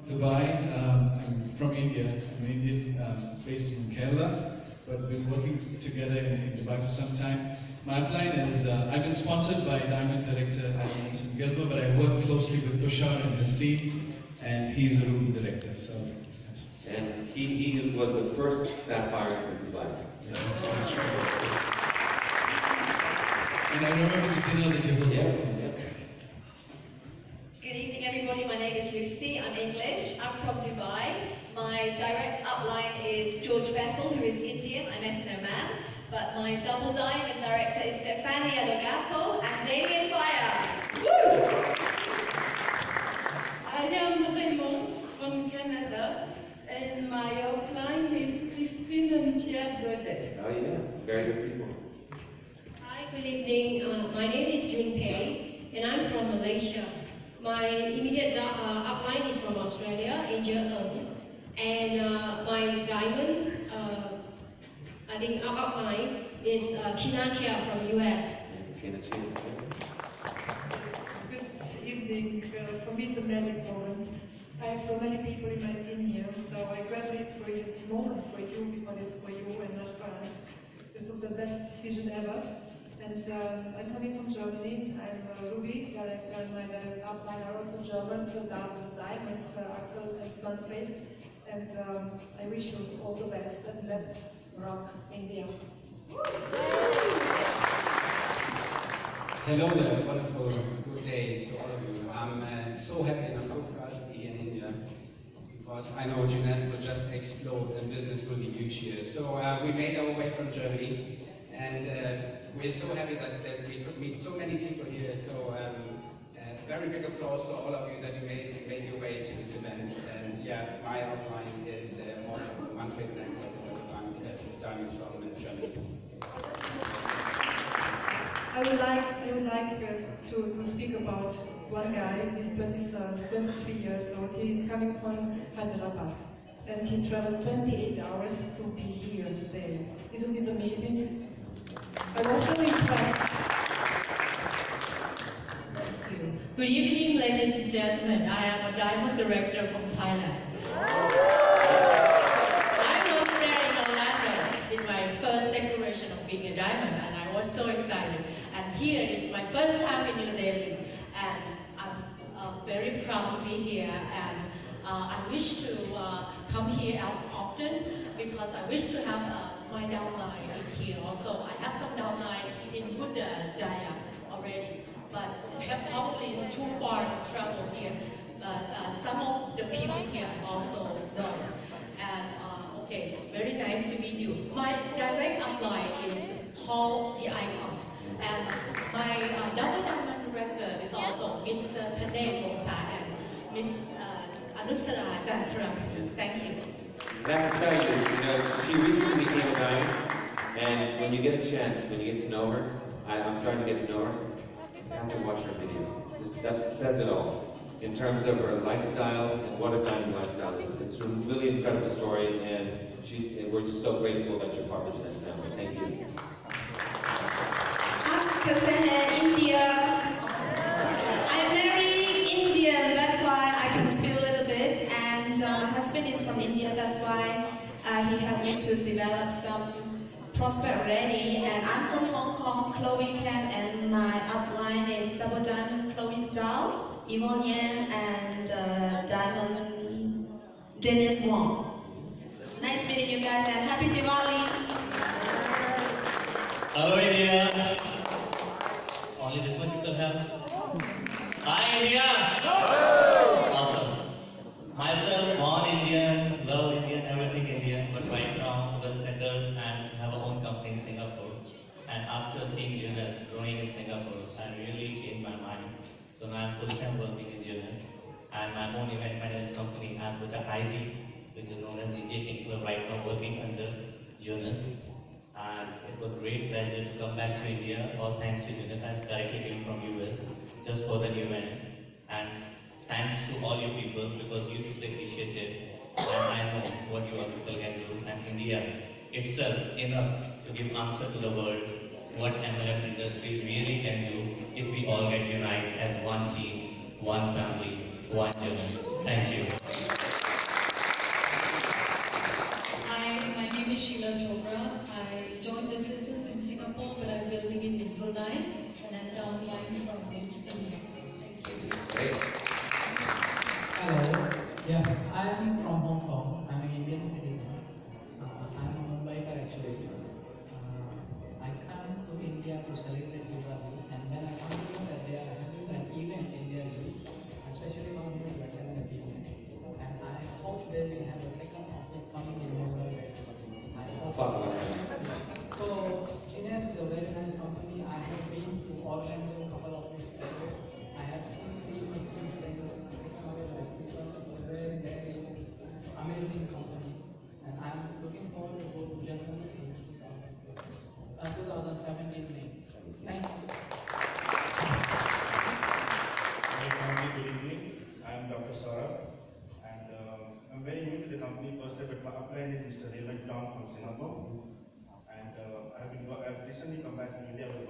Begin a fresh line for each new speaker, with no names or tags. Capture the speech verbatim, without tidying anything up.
Dubai. Um, I'm from India. I'm Indian, um, based in Kerala, but been working together in, in Dubai for some time. My upline is, uh, I've been sponsored by Diamond Director Alison Gilbert, but I work closely with Tushar and his team, and he's a room director. So, yes.
And he, he was the first sapphire from Dubai.
Yeah, that's, that's true. And I remember the dinner that you hosted.
Yeah.
Good evening, everybody. My name is Lucy. I'm English. I'm from Dubai. My direct upline is George Bethel, who is Indian. I met in Oman. But my double diamond director is Stefania Logato and Damien Fire. Woo!
I am Raymond from Canada, and my upline is Christine and Pierre Godet.
Oh yeah, very good people.
Hi, good evening. Uh, my name is Jun Pei, and I'm from Malaysia. My immediate uh, upline is from Australia, in Jeunesse, and uh, my diamond, uh, I think our upline is uh, Kinachia from U S.
Good evening. Uh, for me, it's a magic moment. I have so many people in my team here, so I gratulate for this moment for you, because it's for you and not for us. You took the best decision ever. And um, I'm coming from Germany. I'm uh, Ruby, director, and my upline are also German, so down the diamonds, uh, Axel and Manfred. And um, I wish you all the best, and let's rock India.
Hello there, wonderful good day to all of you. I'm uh, so happy and I'm so proud to be in India, because I know Jeunesse will just explode and business will be huge here. So uh, we made our way from Germany, and uh, we're so happy that, that we could meet so many people here. So um, uh, very big applause to all of you that you made, made your way to this event. And yeah, my outline is uh, also Manfred and Axel from Diamonds from Germany.
I would like, I would like uh, to, to speak about one guy. He's twenty-three years old. He's coming from Hyderabad, and he traveled twenty-eight hours to be here today. Isn't this amazing? I was so impressed.
Good evening, ladies and gentlemen. I am a diamond director from Thailand. I was there in Orlando in my first declaration of being a diamond, and I was so excited. And here is my first time in New Delhi, and I'm uh, very proud to be here. And uh, I wish to uh, come here out often, because I wish to have uh, my downline in here also. I have some downline in Buddha Gaya already, but probably it's too far to travel here. But uh, some of the people here also know. And uh, okay, very nice to meet you. My direct upline is Paul the Icon. And my uh, double diamond director is also Mister Thane Mosa and Miss uh, Anusara Jankaramsi. Thank you.
And I have to tell you, you know, she recently became a diamond, and when you get a chance, when you get to know her, I, I'm starting to get to know her, you have to watch her video. Just, that says it all. In terms of her lifestyle and what a diamond lifestyle is. It's a really incredible story, and she, and we're just so grateful that you're part of the Jeunesse family. Thank you.
India. I'm very Indian, that's why I can speak a little bit. And uh, my husband is from India, that's why uh, he helped me to develop some prospect already. And I'm from Hong Kong, Chloe Ken, and my upline is Double Diamond Chloe Zhao, Yvonne Yan, and uh, Diamond Dennis Wong. Nice meeting you guys, and happy Diwali!
Hello India! Only this one you can have. Hi India! Awesome. Myself, born Indian, love Indian, everything Indian, but right now well settled and have a own company in Singapore. And after seeing Jeunesse growing in Singapore, I really changed my mind. So now I'm full time working in Jeunesse, and my own event management company. I'm with the I G, which is known as D J King Club, right now working under Jeunesse. And it was a great pleasure to come back to India, all thanks to Jeunesse. I directly came from U S just for the event. And thanks to all you people, because you took the initiative, and I know what you all people can do. And India itself enough to give answer to the world what M L M industry really can do if we all get united as one team, one family, one Jeunesse. Thank you.
Yes, I am from Hong Kong. I'm an Indian citizen. Uh, I'm a Mumbaiker actually. Uh, I come to India to celebrate Diwali, and when I come to know that they are having an event in their youth, especially for me to attend the event, and I hope they will have a second office coming in Mumbai. I hope. So, Jeunesse is a very nice company. I have been to Orlando a couple of weeks ago. I have seen three Muslim friends, very, very amazing company, and I'm looking forward to go to Germany in uh, twenty seventeen May. Thank you.
Very family, good evening. I am Doctor Saurabh, and uh, I'm very new to the company per se, but my upline is Mister Raymond Tong from Singapore. And uh, I have been, I've recently come back to India.